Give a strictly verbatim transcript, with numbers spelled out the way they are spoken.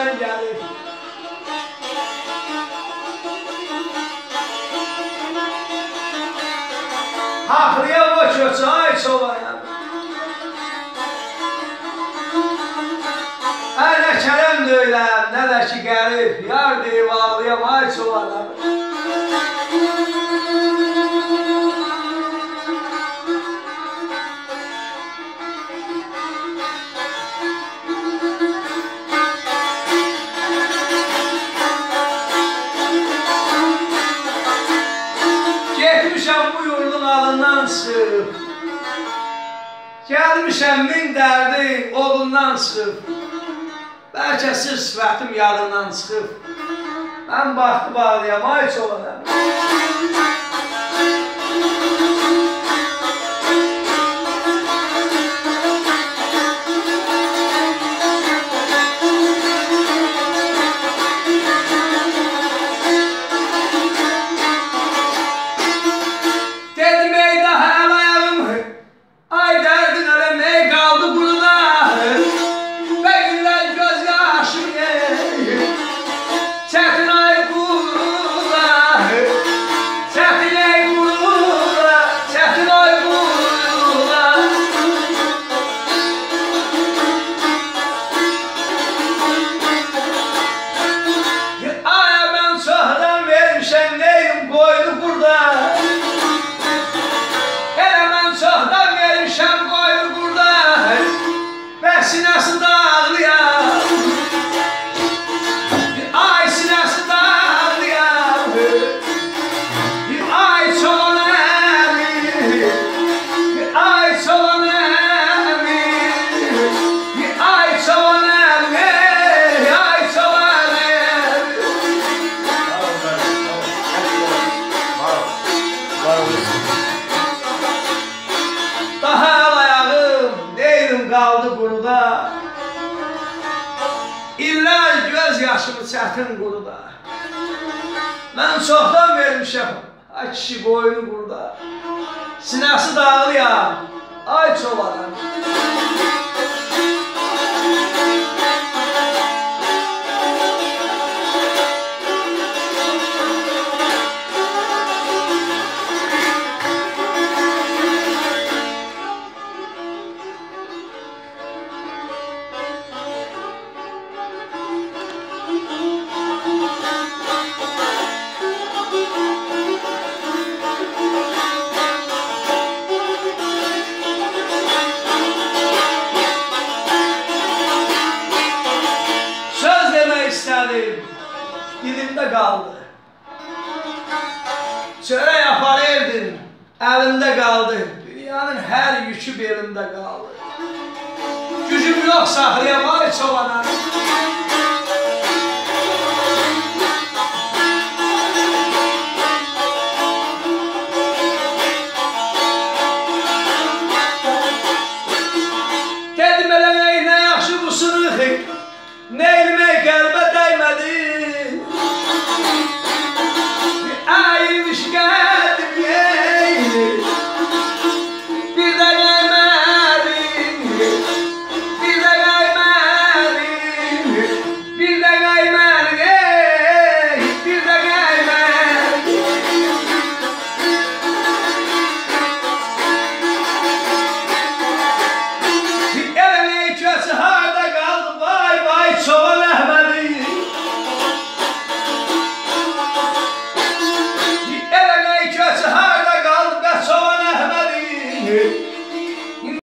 görürsən gəlir. Haqlıya o köçü ay çobanam. Ənə kələm döyləm, nə də ki gəlib, yar deyib ağlayam ay çobanam. Getmişəm bu yurdun alından çıxıb, gəlmişəm min dərdin olundan çıxıb, bəlkə sır sifətim yadından çıxıb, mən baxdı bağlayam ay çobanam. Sinəsi dağlayan, ay sinəsi dağlayan, ay çoban əmi, ay çoban əmi, ay çoban əmi, ay çoban əmi. Daha ayağım neydim qaldı quruda, İllər göz yaşımı çətin quruda. Mən çoxdan vermişəm, ay kişi boynu burada, sinəsi dağlayan, ay çobanam. Dilimdə qaldı. Çörək aparırdın, əlimdə qaldı. Dünyanın hər yükü belimdə qaldı. Gücüm yox saxlayam ay çobanam.